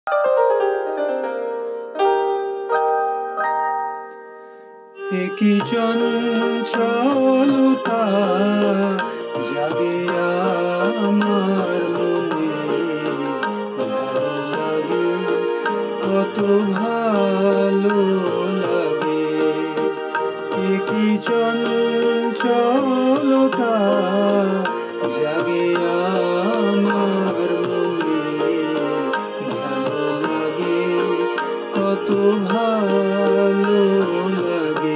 একই চঞ্চলতা জাগে আমার মনে, ভালো লাগে, কত ভালো লাগে। একই চঞ্চলতা জাগে আমার মনে, ভালো লাগে, কত ভালো লাগে।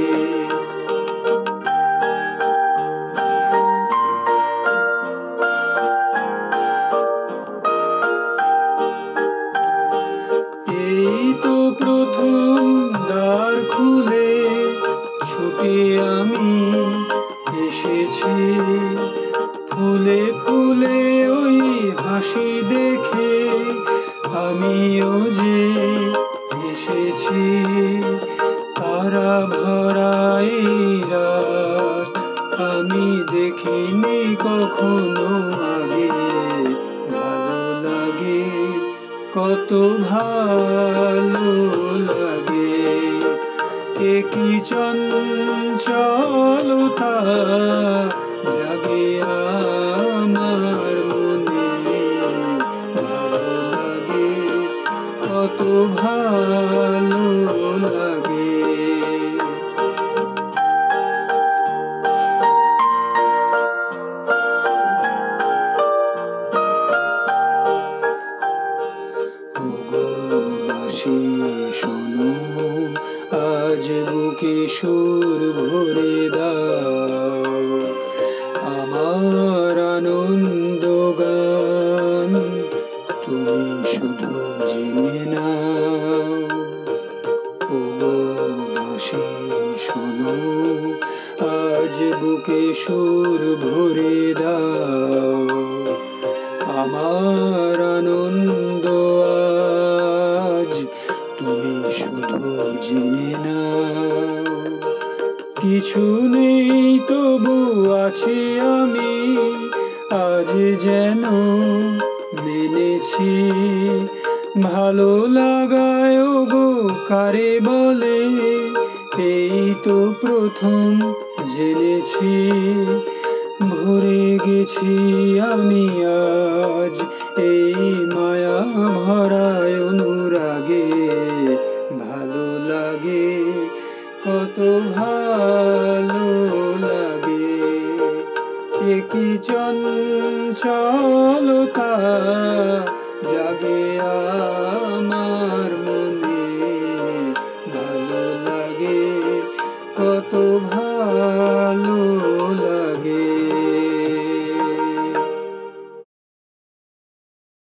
এই তো প্রথম দ্বার খুলে ছুটে আমি এসেছি, ফুলে ফুলে ওই হাসি দেখে আমিও যে এসেছি। তারা ভরা এই রাত আমি দেখিনি কখনো আগে, ভালো লাগে, কত ভালো লাগে। একই চঞ্চলতা জাগে আমার মনে, ভালো লাগে, কত ভালো লাগে। ওগো বাঁশি শোনো, আজ বুকে সুর ভরে দাও, আমার আনন্দ গান তুমি শুধু জেনে নাও। ওগো বাঁশি শোনো, আজ বুকে সুর ভরে দাও, আমার আনন্দ আজ তুমি শুধু জেনে নাও। কিছু নেই তবু আছি আমি, আজ যেন মেনেছি, ভালো লাগায় ওগো কারে বলে, এই তো প্রথম জেনেছি। ভরে গেছি আমি আজ এই মায়া ভরায় অনুরাগে, ভালো লাগে, কত ভালো লাগে। একই চঞ্চলতা জাগে আমার মনে, ভালো লাগে, কত ভালো লাগে।